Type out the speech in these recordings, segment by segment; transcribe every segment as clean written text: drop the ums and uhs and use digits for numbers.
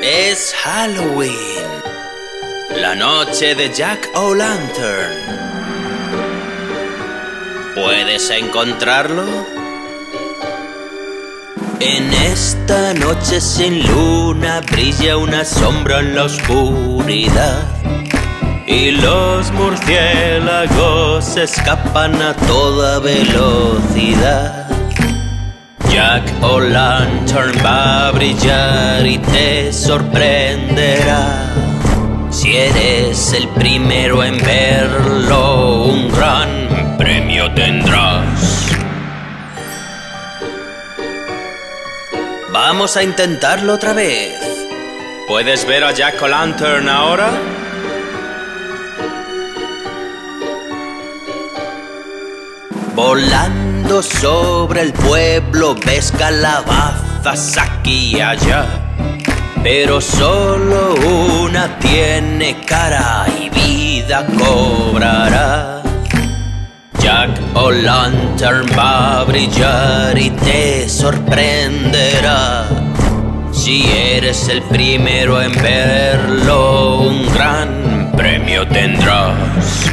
Es Halloween, la noche de Jack-o'-lantern. ¿Puedes encontrarlo? En esta noche sin luna brilla una sombra en la oscuridad y los murciélagos escapan a toda velocidad. Jack-o'-lantern va a brillar y te sorprenderá. Si eres el primero en verlo, un gran premio tendrás. Vamos a intentarlo otra vez. ¿Puedes ver a Jack-o'-lantern ahora? Volando sobre el pueblo ves calabazas aquí y allá, pero solo una tiene cara y vida cobrará. Jack-o'-lantern va a brillar y te sorprenderá. Si eres el primero en verlo, un gran premio tendrás.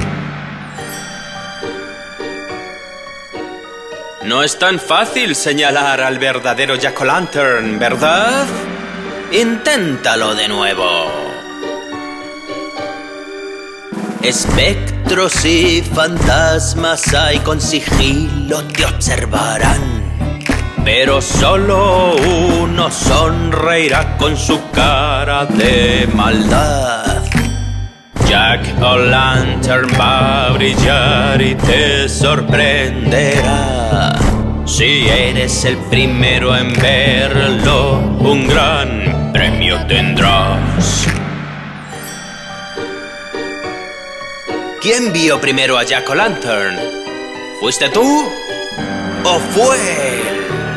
No es tan fácil señalar al verdadero Jack-o'-lantern, ¿verdad? Inténtalo de nuevo. Espectros y fantasmas hay, con sigilo te observarán, pero solo uno sonreirá con su cara de maldad. Jack-o'-lantern va a brillar y te sorprenderá. Si eres el primero en verlo, un gran premio tendrás. ¿Quién vio primero a Jack-o'-lantern? ¿Fuiste tú o fue él?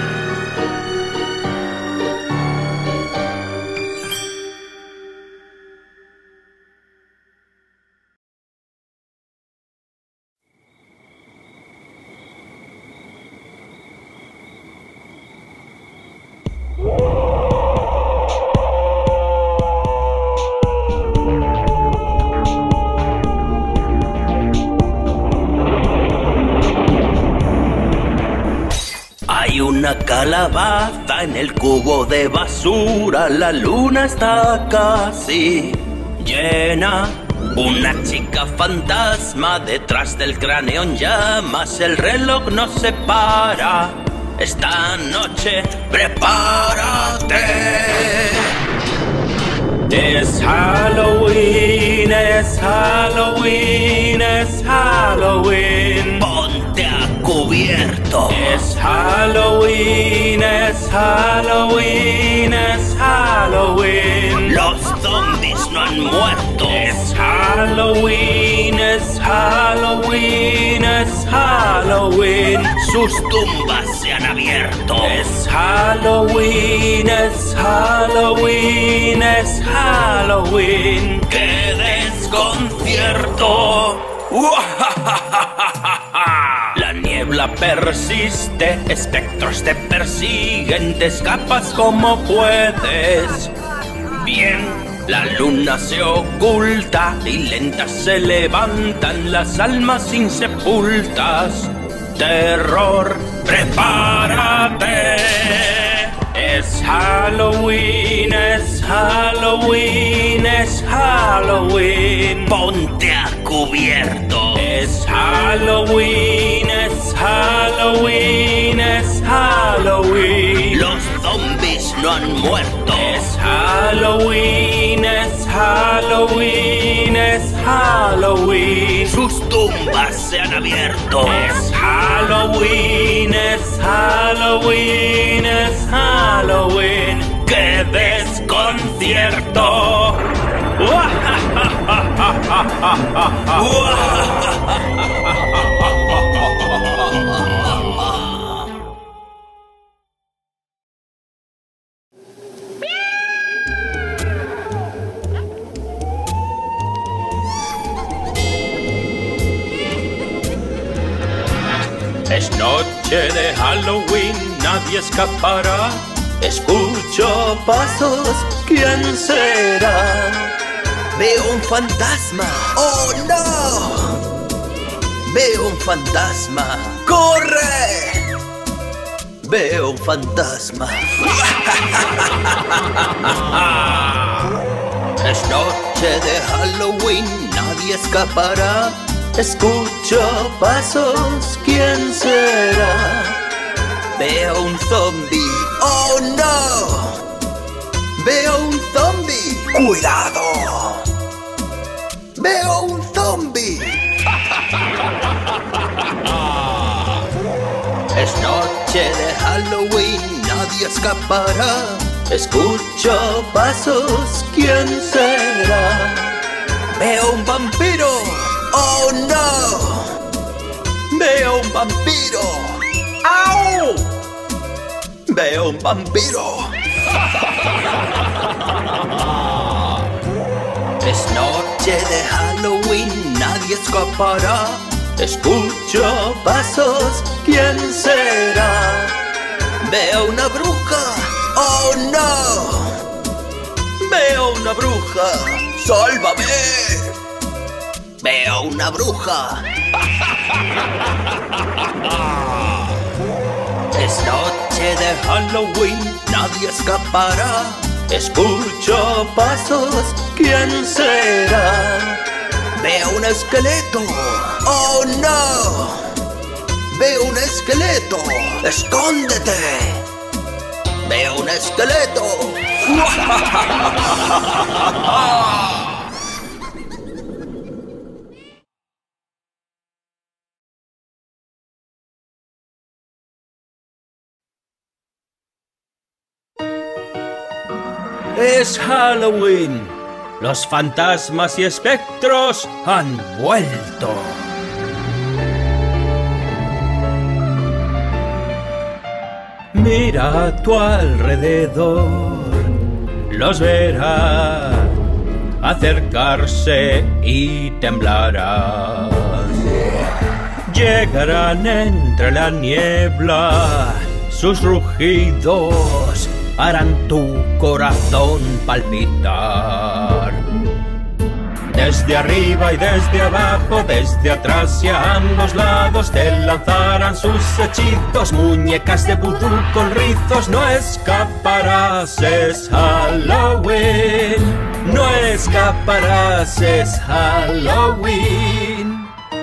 Una calabaza en el cubo de basura, la luna está casi llena. Una chica fantasma detrás del cráneo en llamas, el reloj no se para. Esta noche prepárate. Es Halloween, es Halloween, es Halloween. Ponte a cubierto. Es Halloween, es Halloween, es Halloween. Los zombies no han muerto. Es Halloween, es Halloween, es Halloween. Sus tumbas se han abierto. Es Halloween, es Halloween, es Halloween. ¡Qué desconcierto! La niebla persiste, espectros te persiguen, te escapas como puedes. Bien, la luna se oculta y lentas se levantan las almas insepultas. Terror, prepárate. Es Halloween, es Halloween, es Halloween. Ponte a cubierto. Es Halloween, es Halloween, es Halloween. Los zombies no han muerto. Es Halloween, es Halloween, es Halloween. Sus tumbas se han abierto. Es Halloween, es Halloween, es Halloween. ¡Qué desconcierto! Es noche de Halloween, nadie escapará. Escucho pasos, ¿quién será? Veo un fantasma. ¡Oh, no! Veo un fantasma. ¡Corre! Veo un fantasma. Es noche de Halloween, nadie escapará. Escucho pasos, ¿quién será? Veo un zombie. ¡Oh, no! Veo un zombie. ¡Cuidado! Veo un zombie. Es noche de Halloween, nadie escapará. Escucho pasos, ¿quién será? Veo un vampiro. ¡Oh, no! Veo un vampiro. ¡Au! Veo un vampiro. Es noche de Halloween, nadie escapará. Escucho pasos, ¿quién será? Veo una bruja. ¡Oh, no! Veo una bruja. ¡Sálvame! Veo una bruja. Es noche de Halloween, nadie escapará. Escucho pasos, ¿quién será? Veo un esqueleto. ¡Oh, no! Veo un esqueleto. ¡Escóndete! Veo un esqueleto. Es Halloween. Los fantasmas y espectros han vuelto. Mira a tu alrededor, los verás acercarse y temblarás. Llegarán entre la niebla, sus rugidos harán tu corazón palpitar. Desde arriba y desde abajo, desde atrás y a ambos lados te lanzarán sus hechizos, muñecas de vudú con rizos. No escaparás, es Halloween. No escaparás, es Halloween.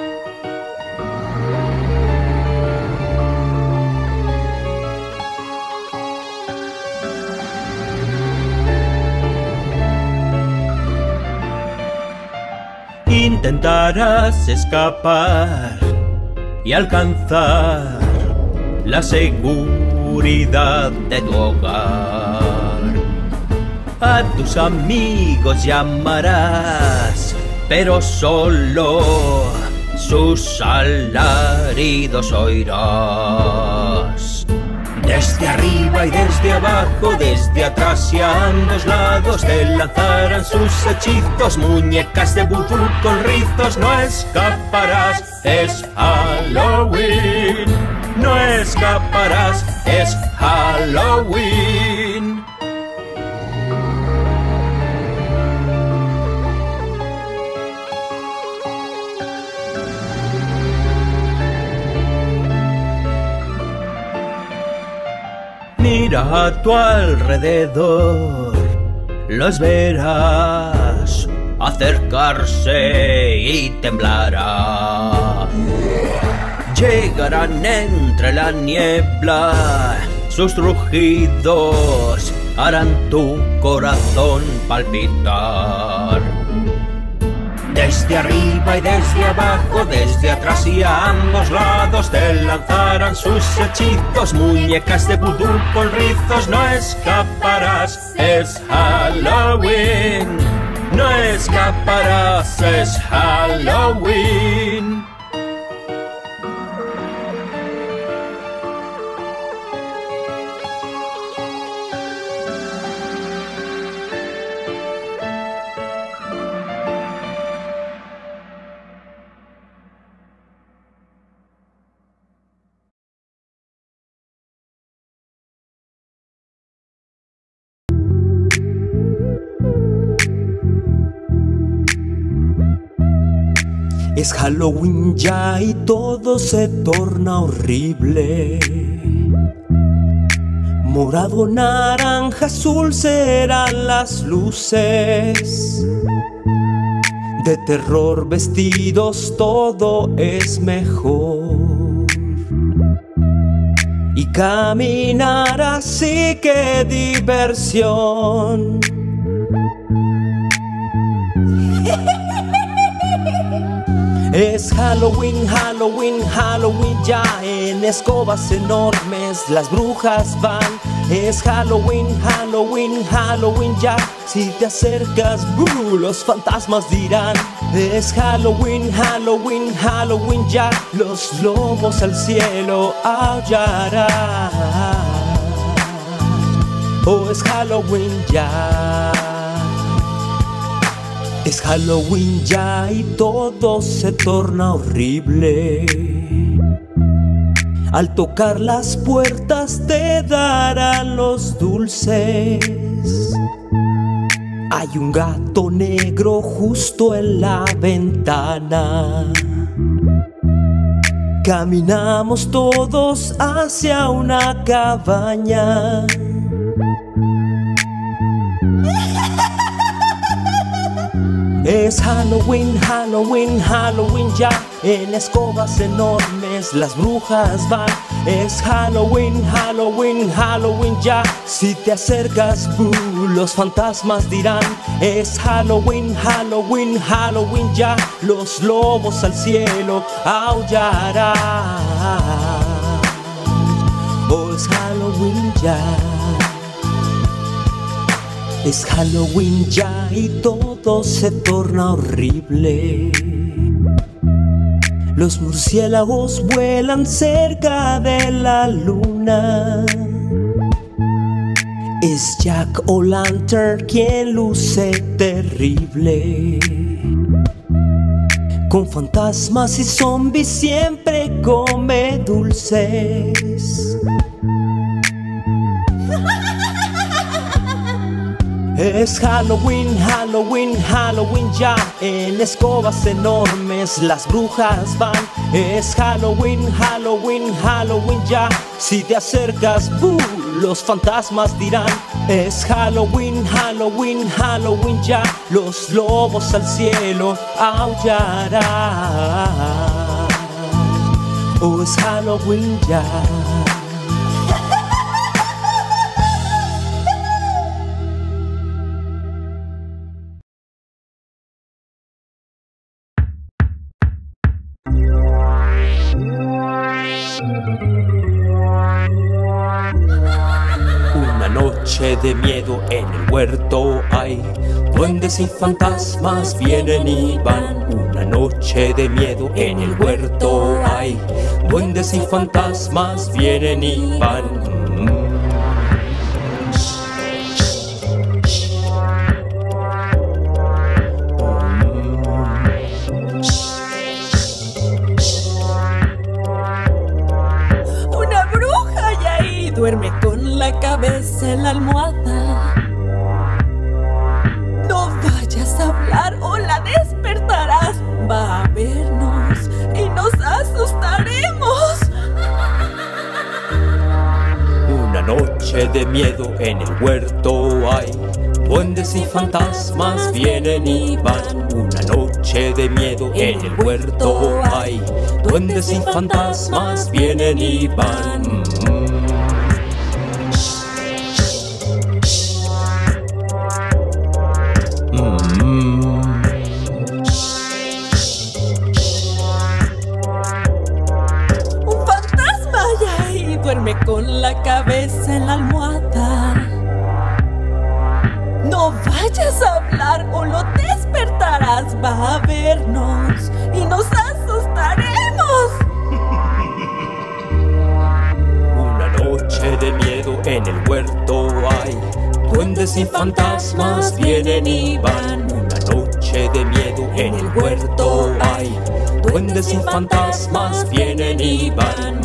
Intentarás escapar y alcanzar la seguridad de tu hogar. A tus amigos llamarás, pero solo sus alaridos oirás. Desde arriba y desde abajo, desde atrás y a ambos lados te lanzarán sus hechizos, muñecas de vudú con rizos. No escaparás, es Halloween. No escaparás, es Halloween. Mira a tu alrededor, los verás acercarse y temblarás. Llegarán entre la niebla, sus rugidos harán tu corazón palpitar. Desde arriba y desde abajo, desde atrás y a ambos lados te lanzarán sus hechizos, muñecas de vudú con rizos. No escaparás, es Halloween. No escaparás, es Halloween. Es Halloween ya y todo se torna horrible. Morado, naranja, azul serán las luces. De terror vestidos todo es mejor. Y caminar así, qué diversión. Es Halloween, Halloween, Halloween ya. En escobas enormes las brujas van. Es Halloween, Halloween, Halloween ya. Si te acercas, los fantasmas dirán. Es Halloween, Halloween, Halloween ya. Los lobos al cielo aullarán. Oh, es Halloween ya. Es Halloween ya y todo se torna horrible. Al tocar las puertas te darán los dulces. Hay un gato negro justo en la ventana. Caminamos todos hacia una cabaña. Es Halloween, Halloween, Halloween ya. En escobas enormes las brujas van. Es Halloween, Halloween, Halloween ya. Si te acercas, los fantasmas dirán. Es Halloween, Halloween, Halloween ya. Los lobos al cielo aullarán. Oh, es Halloween ya. Es Halloween ya y todo se torna horrible. Los murciélagos vuelan cerca de la luna. Es Jack O'Lantern quien luce terrible. Con fantasmas y zombies siempre come dulces. Es Halloween, Halloween, Halloween ya. En escobas enormes las brujas van. Es Halloween, Halloween, Halloween ya. Si te acercas, los fantasmas dirán. Es Halloween, Halloween, Halloween ya. Los lobos al cielo aullarán. Oh, es Halloween ya. De miedo en el huerto hay. Duendes y fantasmas vienen y van. Una noche de miedo en el huerto hay. Duendes y fantasmas vienen y van. Una bruja y ahí duerme con la cabeza en la almohada. No vayas a hablar o la despertarás. Va a vernos y nos asustaremos. Una noche de miedo en el huerto hay. Duendes y fantasmas vienen y van. Una noche de miedo en el huerto hay. Duendes y fantasmas vienen y van. Un fantasma y ahí duerme con la cabeza en la almohada. No vayas a hablar o lo despertarás. Va a vernos y nos asustaremos. Una noche de miedo en el huerto hay. Duendes y fantasmas vienen y van. Una noche de miedo en el huerto hay. Duendes y fantasmas vienen y van.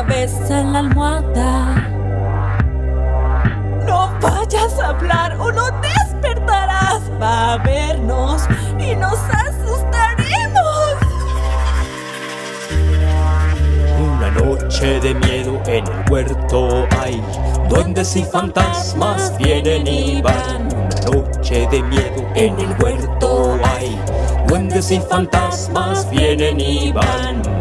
cabeza en la almohada. No vayas a hablar o no despertarás. Va a vernos y nos asustaremos. Una noche de miedo en el huerto hay. Duendes y fantasmas vienen y van. Una noche de miedo en el huerto hay. Duendes y fantasmas vienen y van.